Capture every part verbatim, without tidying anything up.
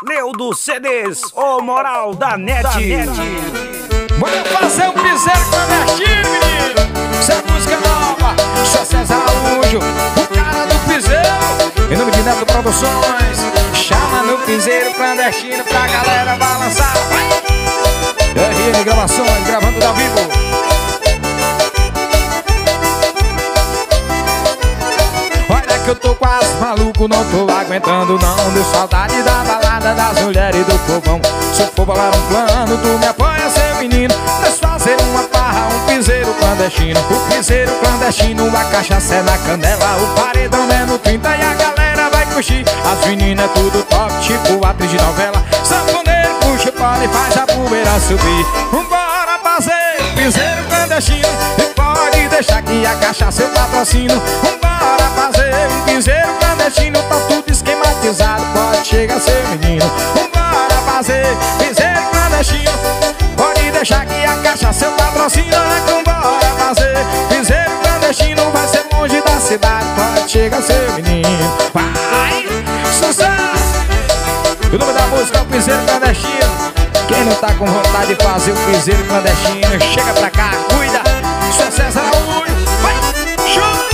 Leudo C Ds, o moral da net. Da net. Bora fazer um piseiro clandestino, menino. Essa é música nova, só César Araújo, o cara do piseiro. Em nome de Neto Produções, chama no piseiro clandestino pra galera balançar. R N Gravações, gravando ao vivo. Olha que eu tô quase maluco, não tô aguentando não. Deu saudade da balada, das mulheres e do povão. Se eu for bolar um plano, tu me apoia, seu menino. Nós fazer uma farra, um piseiro clandestino. O piseiro clandestino, a cachaça é na canela. O paredão é no trinta e a galera vai curtir. As meninas tudo top, tipo atriz de novela. Sanfoneiro puxa o pau e faz a poeira subir. Vambora fazer um piseiro clandestino. E pode deixar que a cachaça eu patrocino. Vambora fazer um piseiro clandestino. Tá tudo esquematizado, pode chegar seu menino. Vambora fazer piseiro clandestino. Pode deixar que a cachaça eu patrocino. Vambora fazer piseiro clandestino. Vai ser longe da cidade, pode chegar seu menino. Vai, sucesso! O nome da música é o piseiro clandestino. Quem não tá com vontade de fazer o piseiro clandestino, chega pra cá, cuida. Sou César Araújo, vai, chuta!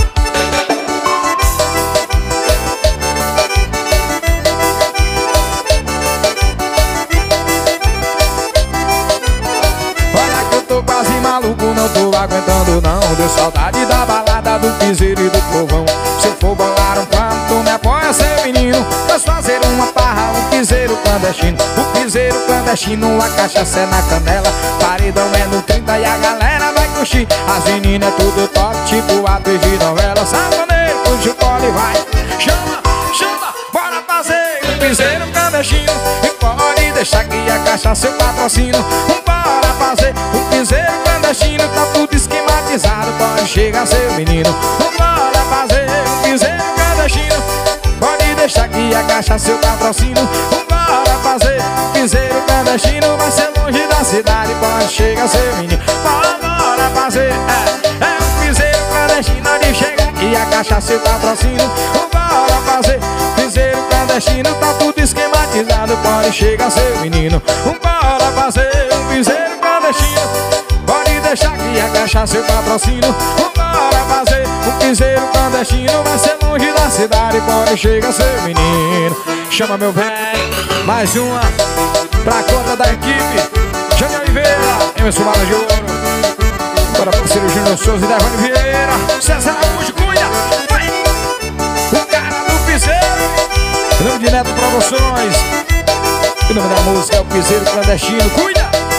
Olha que eu tô quase maluco, não tô aguentando não. Deu saudade da balada, do piseiro e do povão. Se eu for bolar um plano, tu me apoia, seu menino. Nós fazer uma parra, um piseiro clandestino. O piseiro clandestino, a cachaça é na canela. Paredão é no trinta e a galera vai curtir. As meninas tudo top, tipo atriz de novela. Sanfoneiro, puxa o colo vai. Chama, chama, bora fazer um piseiro clandestino. E pode deixar que a cachaça eu patrocino. Bora fazer um piseiro clandestino. Tá tudo esquematizado, pode chegar seu menino. Bora fazer um piseiro clandestino. Pode deixar que a cachaça eu patrocino. Bora fazer um piseiro clandestino. Vai ser longe da cidade, pode chegar seu menino. Bora fazer, é, é um piseiro clandestino. De chegar que a cachaça eu patrocino. Bora fazer piseiro clandestino. Tá tudo esquematizado, pode chegar seu menino. Bora fazer um piseiro clandestino. Pode deixar que a cachaça eu patrocino. Bora fazer um piseiro clandestino. Vai ser longe da cidade, pode chegar seu menino. Chama meu velho, mais uma pra conta da equipe. Jânio Oliveira, Emerson Bala de Ouro. Bora parceiro Júnior Souza e Devane Vieira. César Araújo, cuida, vai! O cara do piseiro. Em nome de Neto Produções. O nome da música é o piseiro clandestino, cuida!